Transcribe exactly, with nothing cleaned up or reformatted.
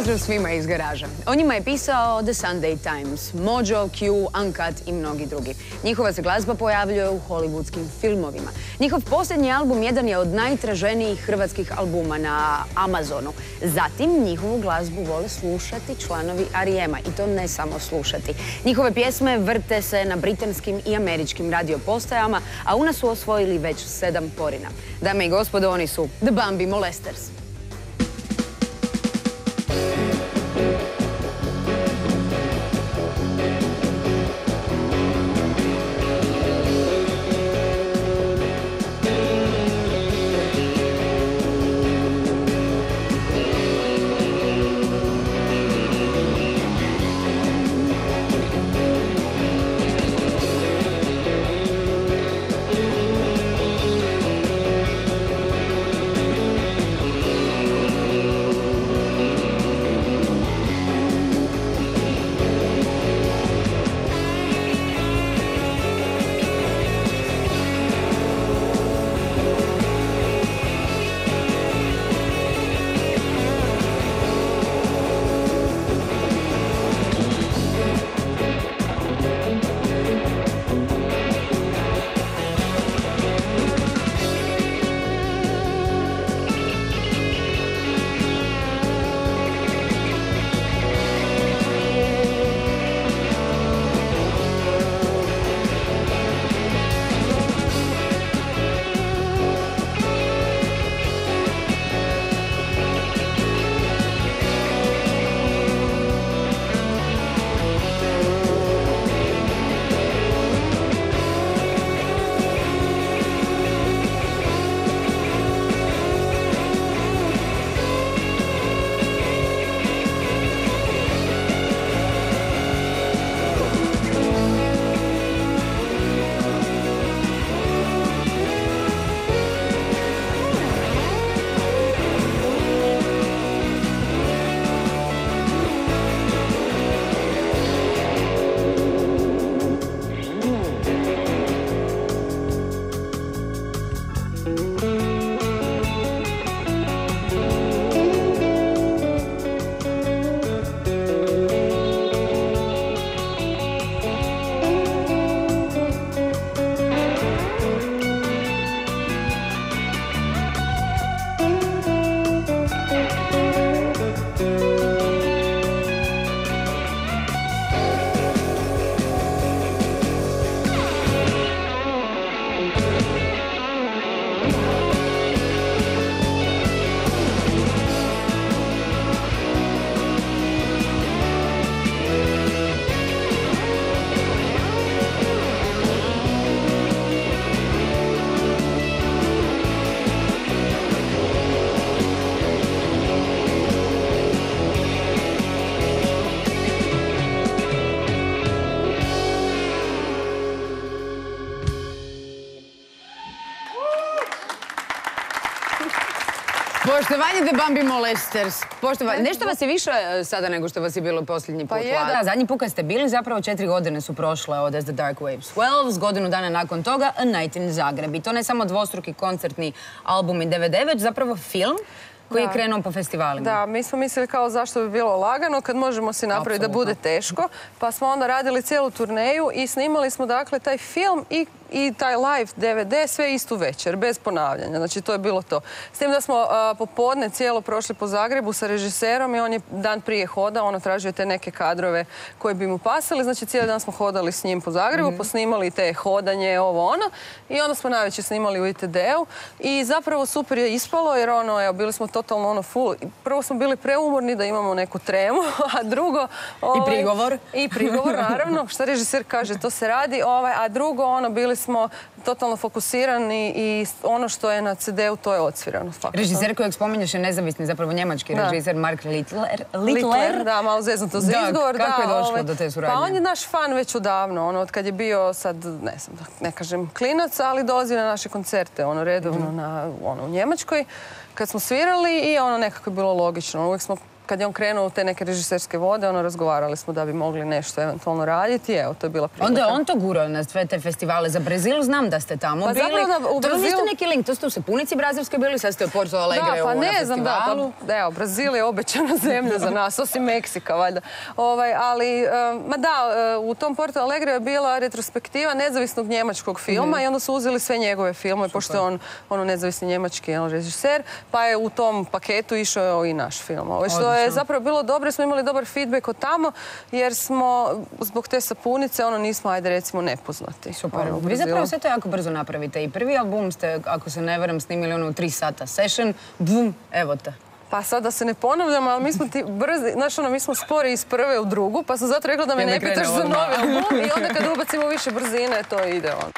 pozdrav svima iz garaža. O njima je pisao The Sunday Times, Mojo, Q, Uncut i mnogi drugi. Njihova se glazba pojavljuje u hollywoodskim filmovima. Njihov posljednji album jedan je od najtraženijih hrvatskih albuma na Amazonu. Zatim njihovu glazbu vole slušati članovi R E M-a i to ne samo slušati. Njihove pjesme vrte se na britanskim i američkim radiopostajama, a u nas su osvojili već sedam porina. Dame i gospodo, oni su The Bambi Molesters. Poštovanje The Bambi Molesters. Poštovanje. Nešto vas je više sada nego što vas je bilo posljednji put. Pa je, da. Zadnji put kad ste bili, zapravo četiri godine su prošle od As the Dark Waves dvanaest, godinu dana nakon toga A Night in Zagreb. I to ne samo dvostruki koncertni album i D V D, već zapravo film koji je krenuo po festivalima. Da, mi smo mislili kao zašto bi bilo lagano kad možemo si napraviti da bude teško. Pa smo onda radili cijelu turneju i snimali smo dakle taj film i i taj live D V D sve istu večer, bez ponavljanja. Znači, to je bilo to. S tim da smo popodne cijelo prošli po Zagrebu sa režiserom i on je dan prije hodao, ono tražio te neke kadrove koje bi mu pasali. Znači, cijeli dan smo hodali s njim po Zagrebu, posnimali te hodanje, ovo ono. I onda smo najveće snimali u I T D-u. I zapravo super je ispalo jer ono, evo, bili smo totalno ono full. Prvo smo bili preumorni da imamo neku tremu, a drugo... I prigovor. I prigovor, naravno. Šta režiser kaže, to se radi. A drugo, ono, bili smo totalno fokusirani i ono što je na C D-u, to je odsvirano. Režiser kojeg spominješ je nezavisni, zapravo njemački režiser Mark Littler. Littler, da, malo zeznuto za izgovor. Kako je došlo do te suradnje? Pa on je naš fan već odavno, ono, od kad je bio sad, ne znam, ne kažem klinac, ali dolazi na naše koncerte, ono, redovno na, ono, u Njemačkoj, kad smo svirali i ono nekako je bilo logično. Uvijek smo kad je on krenuo u te neke režiserske vode, ono, razgovarali smo da bi mogli nešto eventualno raditi. Evo, to je bila prilika. Onda je on to gurao na sve te festivale za Brazil. Znam da ste tamo Pa bili. zapravo u To Brazilu- niste neki link, to ste u Sapunici brazilskoj bili, sad ste u Porto Alegre Da, pa na ne znam, da, festivalu. pa, evo, Brazil je obećana zemlja za nas, osim Meksika, valjda. Ovaj, ali, um, ma da, uh, u tom Porto Alegre je bila retrospektiva nezavisnog njemačkog filma i onda su uzeli sve njegove filmove, pošto je on ono, nezavisni njemački jel, režiser, pa je u tom paketu išao i naš film. Ovaj, što je zapravo bilo dobro, smo imali dobar feedback od tamo, jer smo zbog te sapunice, ono, nismo, ajde recimo, nepoznati. Super. Ono, u Vi Brazilu. zapravo sve to jako brzo napravite. I prvi album ste, ako se ne varam, snimili ono u tri sata session, bum, evo te. Pa sad da se ne ponavljam, ali mi smo ti brzi, znaš ono, mi smo spori iz prve u drugu, pa sam zato rekla da me I onda ne pitaš krene za odmah. novi album i onda kad ubacimo više brzine, to ide on.